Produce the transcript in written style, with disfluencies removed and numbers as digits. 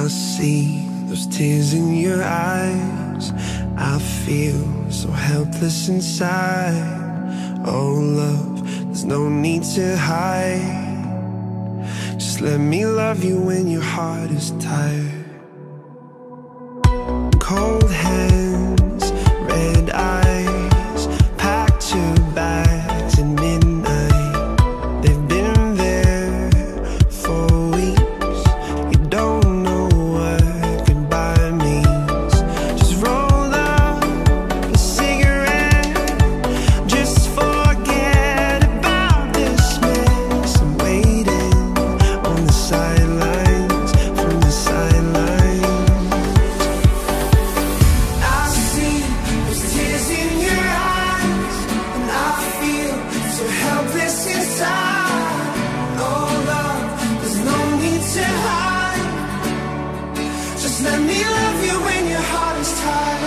I see those tears in your eyes, I feel so helpless inside. Oh love, there's no need to hide. Just let me love you when your heart is tired. Cold hands, red eyes, packed your bags at midnight. They've been there for weeks. You don't know what goodbye means. Just roll up a cigarette, just forget about this mess. I'm waiting on the sidelines, from the sidelines. I see those tears in your eyes, and I feel so helpless inside. Oh love, there's no need to hide. Just let me love you when your heart is tired.